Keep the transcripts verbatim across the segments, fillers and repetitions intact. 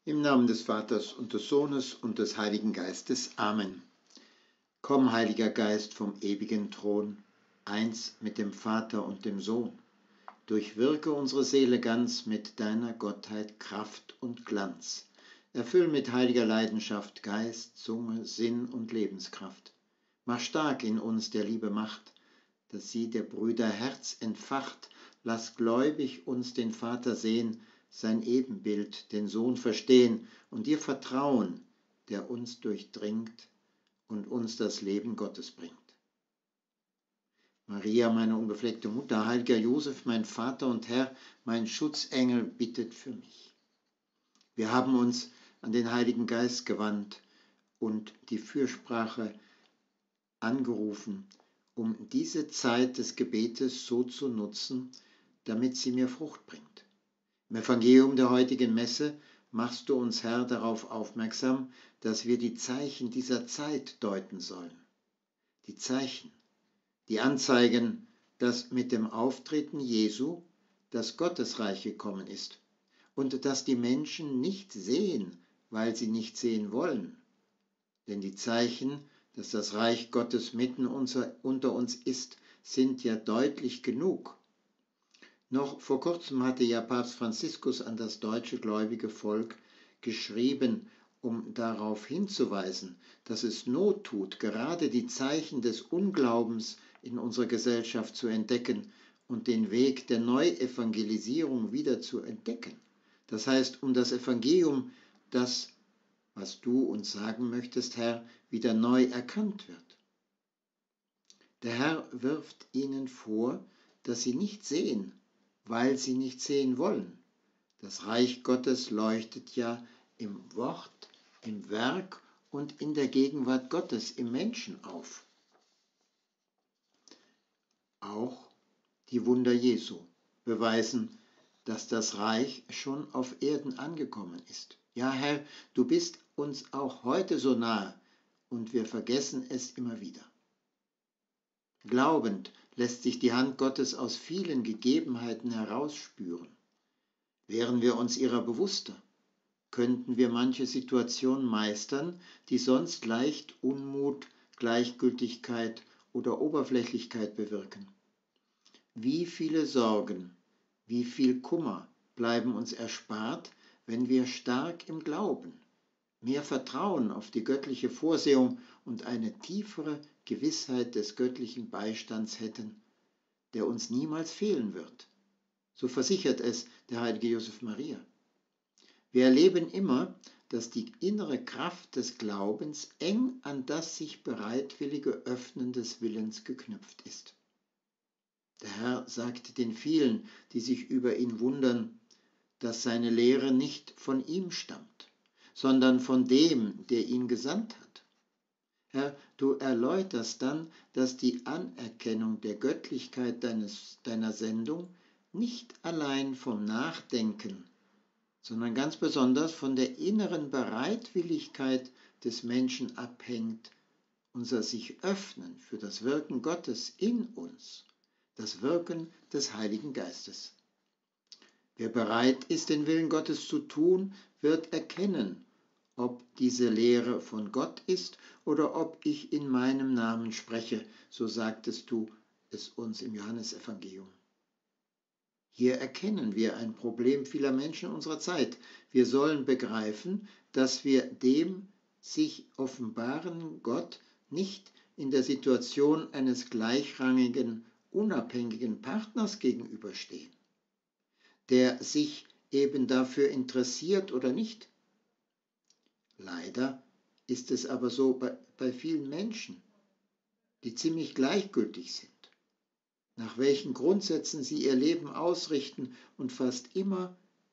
Im Namen des Vaters und des Sohnes und des Heiligen Geistes. Amen. Komm, Heiliger Geist vom ewigen Thron, eins mit dem Vater und dem Sohn. Durchwirke unsere Seele ganz mit deiner Gottheit Kraft und Glanz. Erfüll mit heiliger Leidenschaft Geist, Zunge, Sinn und Lebenskraft. Mach stark in uns der Liebe Macht, dass sie der Brüder Herz entfacht. Lass gläubig uns den Vater sehen, sein Ebenbild, den Sohn verstehen und dir vertrauen, der uns durchdringt und uns das Leben Gottes bringt. Maria, meine unbefleckte Mutter, heiliger Josef, mein Vater und Herr, mein Schutzengel, bittet für mich. Wir haben uns an den Heiligen Geist gewandt und die Fürsprache angerufen, um diese Zeit des Gebetes so zu nutzen, damit sie mir Frucht bringt. Im Evangelium der heutigen Messe machst du uns, Herr, darauf aufmerksam, dass wir die Zeichen dieser Zeit deuten sollen. Die Zeichen, die anzeigen, dass mit dem Auftreten Jesu das Gottesreich gekommen ist und dass die Menschen nicht sehen, weil sie nicht sehen wollen. Denn die Zeichen, dass das Reich Gottes mitten unter uns ist, sind ja deutlich genug. Noch vor kurzem hatte ja Papst Franziskus an das deutsche gläubige Volk geschrieben, um darauf hinzuweisen, dass es Not tut, gerade die Zeichen des Unglaubens in unserer Gesellschaft zu entdecken und den Weg der Neuevangelisierung wieder zu entdecken. Das heißt, um das Evangelium, das, was du uns sagen möchtest, Herr, wieder neu erkannt wird. Der Herr wirft ihnen vor, dass sie nicht sehen, weil sie nicht sehen wollen. Das Reich Gottes leuchtet ja im Wort, im Werk und in der Gegenwart Gottes im Menschen auf. Auch die Wunder Jesu beweisen, dass das Reich schon auf Erden angekommen ist. Ja, Herr, du bist uns auch heute so nahe und wir vergessen es immer wieder. Glaubend lässt sich die Hand Gottes aus vielen Gegebenheiten herausspüren. Wären wir uns ihrer bewusster, könnten wir manche Situation meistern, die sonst leicht Unmut, Gleichgültigkeit oder Oberflächlichkeit bewirken. Wie viele Sorgen, wie viel Kummer bleiben uns erspart, wenn wir stark im Glauben, mehr Vertrauen auf die göttliche Vorsehung und eine tiefere Gewissheit des göttlichen Beistands hätten, der uns niemals fehlen wird. So versichert es der heilige Josef Maria. Wir erleben immer, dass die innere Kraft des Glaubens eng an das sich bereitwillige Öffnen des Willens geknüpft ist. Der Herr sagt den vielen, die sich über ihn wundern, dass seine Lehre nicht von ihm stammt, sondern von dem, der ihn gesandt hat. Herr, du erläuterst dann, dass die Anerkennung der Göttlichkeit deines, deiner Sendung nicht allein vom Nachdenken, sondern ganz besonders von der inneren Bereitwilligkeit des Menschen abhängt, unser sich öffnen für das Wirken Gottes in uns, das Wirken des Heiligen Geistes. Wer bereit ist, den Willen Gottes zu tun, wird erkennen, ob diese Lehre von Gott ist oder ob ich in meinem Namen spreche, so sagtest du es uns im Johannesevangelium. Hier erkennen wir ein Problem vieler Menschen unserer Zeit. Wir sollen begreifen, dass wir dem sich offenbaren Gott nicht in der Situation eines gleichrangigen, unabhängigen Partners gegenüberstehen, der sich eben dafür interessiert oder nicht. Leider ist es aber so bei, bei vielen Menschen, die ziemlich gleichgültig sind, nach welchen Grundsätzen sie ihr Leben ausrichten, und fast immer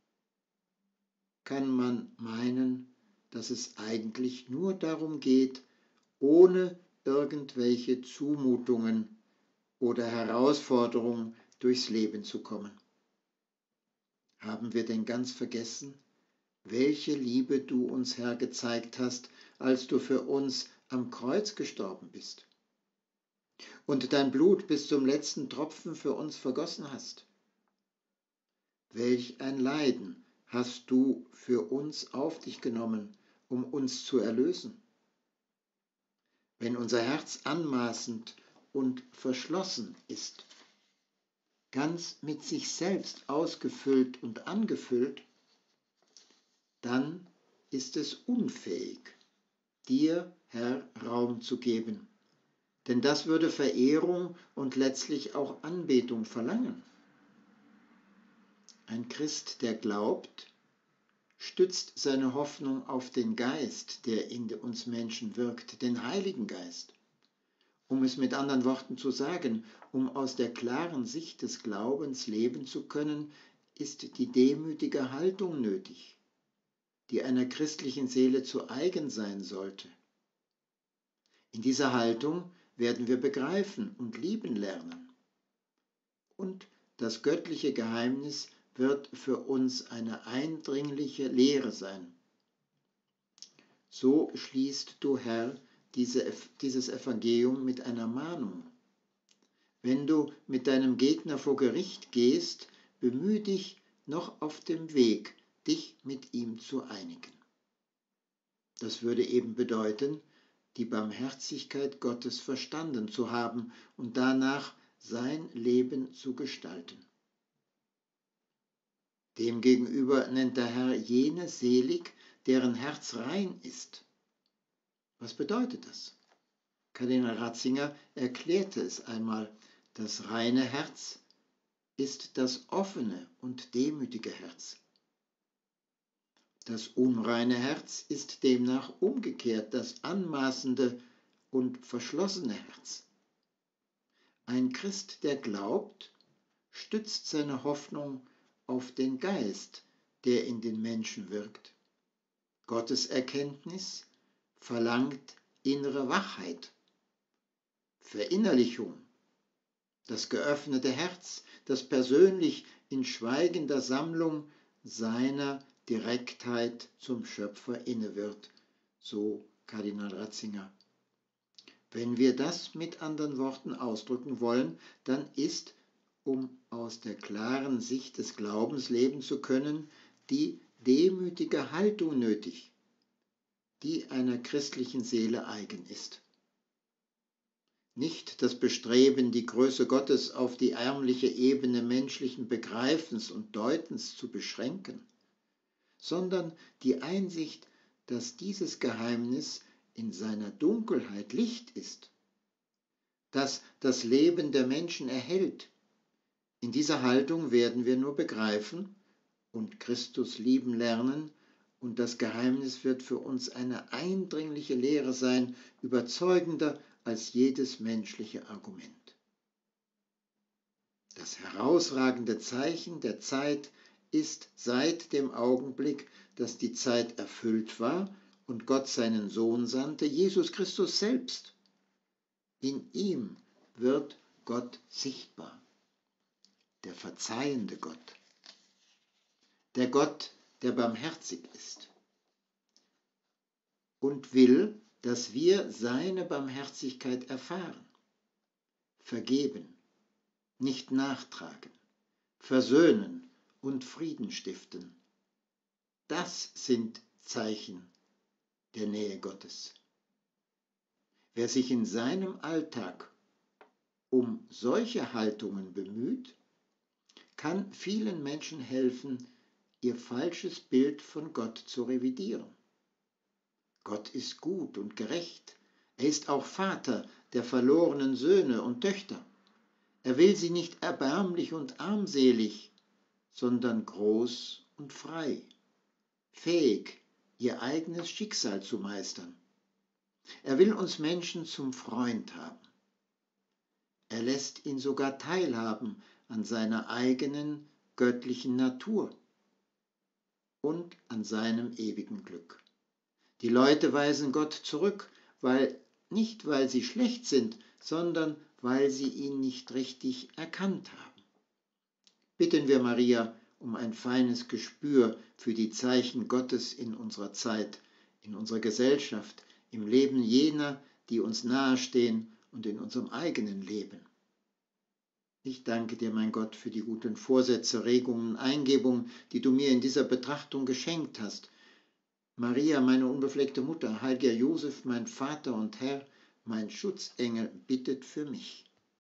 kann man meinen, dass es eigentlich nur darum geht, ohne irgendwelche Zumutungen oder Herausforderungen durchs Leben zu kommen. Haben wir denn ganz vergessen, welche Liebe du uns, Herr, gezeigt hast, als du für uns am Kreuz gestorben bist und dein Blut bis zum letzten Tropfen für uns vergossen hast? Welch ein Leiden hast du für uns auf dich genommen, um uns zu erlösen. Wenn unser Herz anmaßend und verschlossen ist, ganz mit sich selbst ausgefüllt und angefüllt, dann ist es unfähig, dir, Herr, Raum zu geben. Denn das würde Verehrung und letztlich auch Anbetung verlangen. Ein Christ, der glaubt, stützt seine Hoffnung auf den Geist, der in uns Menschen wirkt, den Heiligen Geist. Um es mit anderen Worten zu sagen, um aus der klaren Sicht des Glaubens leben zu können, ist die demütige Haltung nötig, die einer christlichen Seele zu eigen sein sollte. In dieser Haltung werden wir begreifen und lieben lernen. Und das göttliche Geheimnis wird für uns eine eindringliche Lehre sein. So schließt du, Herr, diese, dieses Evangelium mit einer Mahnung. Wenn du mit deinem Gegner vor Gericht gehst, bemühe dich noch auf dem Weg, dich mit ihm zu einigen. Das würde eben bedeuten, die Barmherzigkeit Gottes verstanden zu haben und danach sein Leben zu gestalten. Demgegenüber nennt der Herr jene selig, deren Herz rein ist. Was bedeutet das? Kardinal Ratzinger erklärte es einmal: Das reine Herz ist das offene und demütige Herz. Das unreine Herz ist demnach umgekehrt das anmaßende und verschlossene Herz. Ein Christ, der glaubt, stützt seine Hoffnung auf den Geist, der in den Menschen wirkt. Gottes Erkenntnis verlangt innere Wachheit, Verinnerlichung, das geöffnete Herz, das persönlich in schweigender Sammlung seiner Direktheit zum Schöpfer inne wird, so Kardinal Ratzinger. Wenn wir das mit anderen Worten ausdrücken wollen, dann ist, um aus der klaren Sicht des Glaubens leben zu können, die demütige Haltung nötig, die einer christlichen Seele eigen ist. Nicht das Bestreben, die Größe Gottes auf die ärmliche Ebene menschlichen Begreifens und Deutens zu beschränken, sondern die Einsicht, dass dieses Geheimnis in seiner Dunkelheit Licht ist, das das Leben der Menschen erhält. In dieser Haltung werden wir nur begreifen und Christus lieben lernen, und das Geheimnis wird für uns eine eindringliche Lehre sein, überzeugender als jedes menschliche Argument. Das herausragende Zeichen der Zeit ist seit dem Augenblick, dass die Zeit erfüllt war und Gott seinen Sohn sandte, Jesus Christus selbst. In ihm wird Gott sichtbar, der verzeihende Gott, der Gott, der barmherzig ist und will, dass wir seine Barmherzigkeit erfahren, vergeben, nicht nachtragen, versöhnen und Frieden stiften. Das sind Zeichen der Nähe Gottes. Wer sich in seinem Alltag um solche Haltungen bemüht, kann vielen Menschen helfen, ihr falsches Bild von Gott zu revidieren. Gott ist gut und gerecht. Er ist auch Vater der verlorenen Söhne und Töchter. Er will sie nicht erbärmlich und armselig, sondern groß und frei, fähig, ihr eigenes Schicksal zu meistern. Er will uns Menschen zum Freund haben. Er lässt ihn sogar teilhaben an seiner eigenen göttlichen Natur und an seinem ewigen Glück. Die Leute weisen Gott zurück, weil, nicht weil sie schlecht sind, sondern weil sie ihn nicht richtig erkannt haben. Bitten wir Maria um ein feines Gespür für die Zeichen Gottes in unserer Zeit, in unserer Gesellschaft, im Leben jener, die uns nahestehen und in unserem eigenen Leben. Ich danke dir, mein Gott, für die guten Vorsätze, Regungen, Eingebungen, die du mir in dieser Betrachtung geschenkt hast. Maria, meine unbefleckte Mutter, heiliger Josef, mein Vater und Herr, mein Schutzengel, bittet für mich.